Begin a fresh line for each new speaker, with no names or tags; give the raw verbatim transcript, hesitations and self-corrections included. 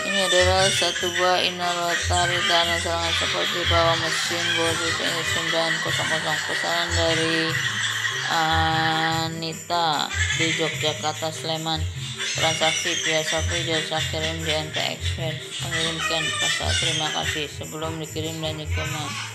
Ini adalah satu buah inner rotary tanah serangan seperti bawah mesin bodi sembilan nol nol. Pesanan dari Anita di Yogyakarta Sleman. Transaksi biasa jasa kirim di N T Express. Mengirimkan pasal terima kasih sebelum dikirim dan dikemas.